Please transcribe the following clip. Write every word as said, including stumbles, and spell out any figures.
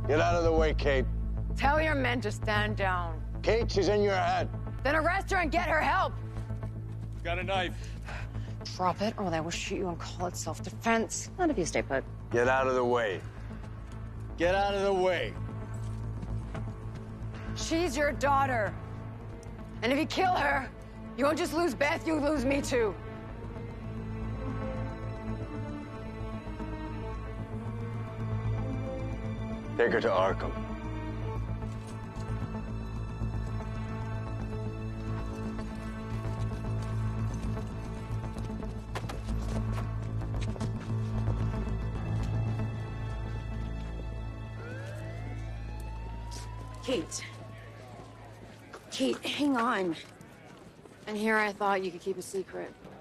Get out of the way, Kate. Tell your men to stand down. Kate, she's in your head. Then arrest her and get her help. Got a knife. Drop it, or they will shoot you and call it self-defense. Not if you stay put. Get out of the way. Get out of the way. She's your daughter. And if you kill her, you won't just lose Beth, you lose me too. Take her to Arkham. Kate. Kate, hang on. And here I thought you could keep a secret.